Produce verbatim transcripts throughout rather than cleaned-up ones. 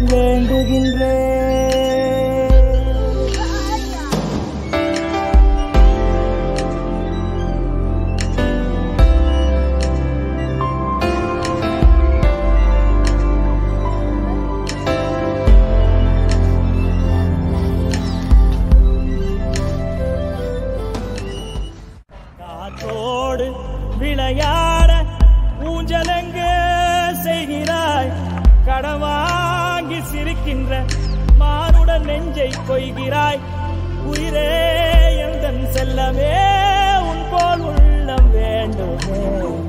வேண்டுகின்றேன். காற்றோடு விளையாட ஊஞ்சலங்க செய்கிறாய், கடவாங்கி சிரிக்கின்ற மானுடன் நெஞ்சை கொய்கிறாய். உயிரே எந்தன் செல்லமே உன் போல் உள்ளம் வேண்டுமே.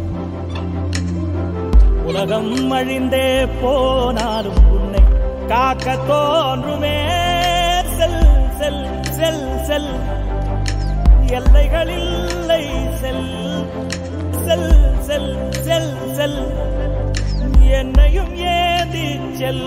உலகம் அழிந்தே போனாலும் உன்னை காக்க தோன்றுமே. செல் செல் செல் செல், எல்லைகள் இல்லை. செல் செல் செல் செல் செல், என்னையும் ஏந்தி செல்.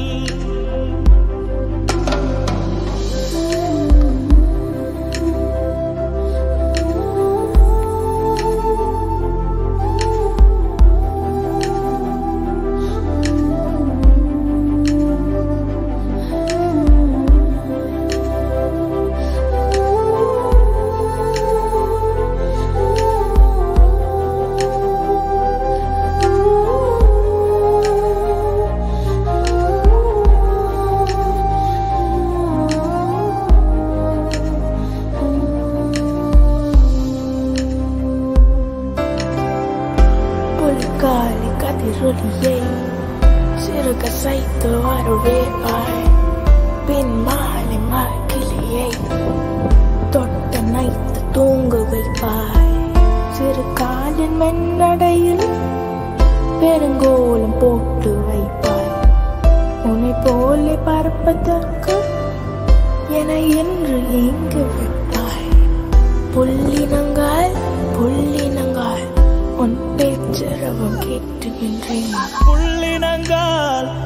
Kali kadiroliye, sirga saito arove ai, pin male makiliye, totta naittu thoonga vaipai, sirkalin mennadayil, perungolam pottu vaipai, unai pole parappathakku, enai endru engu vaipai, pullinangal pullinangal உன் பேச்சரவம் கேட்டுகின்றேன். புள்ளினங்கால்